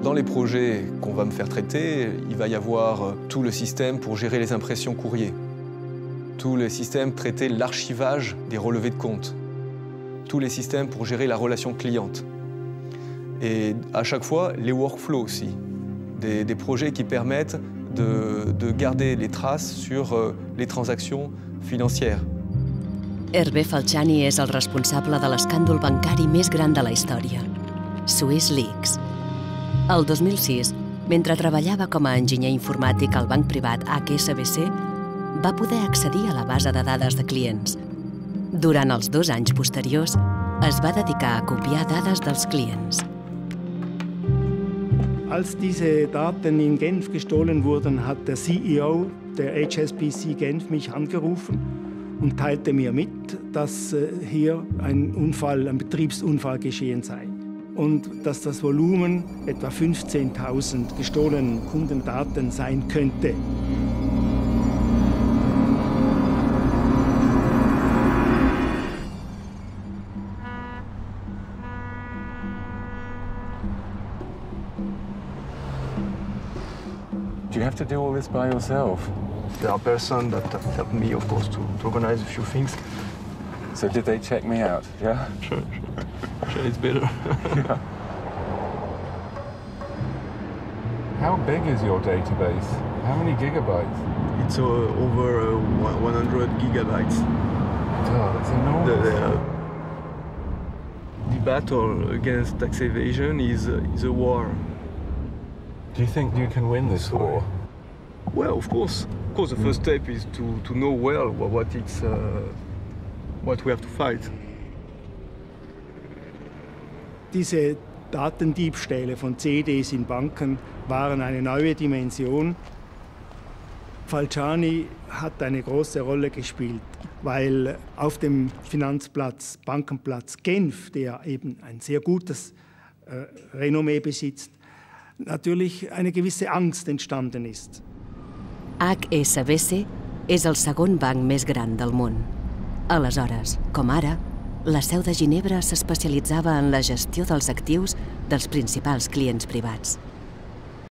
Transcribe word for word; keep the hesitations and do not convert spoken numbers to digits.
Dans les projets qu'on va me faire traiter, il va y avoir tout le système pour gérer les impressions courrier, tout le système pour traiter l'archivage des relevés de compte, tous les systèmes pour gérer la relation cliente. Et à chaque fois, les workflows aussi, des, des projets qui permettent de, de garder les traces sur euh, les transactions financières. Hervé Falciani és el responsable de l'escàndol bancari més gran de la història, Swiss Leaks. El dos mil sis, mentre treballava com a enginyer informàtic al banc privat H S B C, va poder accedir a la base de dades de clients. Durant els dos anys posteriors, es va dedicar a copiar dades dels clients. Als diese Daten in Genf gestohlen wurden, hat der C E O der H S B C Genf mich angerufen und teilte mir mit, dass hier ein Unfall, ein Betriebsunfall geschehen sei und dass das Volumen etwa fünfzehntausend gestohlenen Kundendaten sein könnte. Do you have to do all this by yourself? There are persons that help me, of course, to, to organize a few things. So did they check me out, yeah? Sure, sure. Sure, it's better. Yeah. How big is your database? How many gigabytes? It's uh, over uh, one hundred gigabytes. God, it's enormous. The, the, uh, the battle against tax evasion is, uh, is a war. Do you think you can win this war? Well, of course. Of course, the first step is to, to know well what it's, uh, what we have to fight. Diese Datendiebstähle von C Ds in Banken waren eine neue Dimension. Falciani hat eine große Rolle gespielt, weil auf dem Finanzplatz, Bankenplatz Genf, der eben ein sehr gutes äh, Renommee besitzt, natürlich eine gewisse Angst entstanden ist. H S B C és el segon banc més gran del món. Aleshores, com ara, la seu de Ginebra s'especialitzava en la gestió dels actius dels principals clients privats.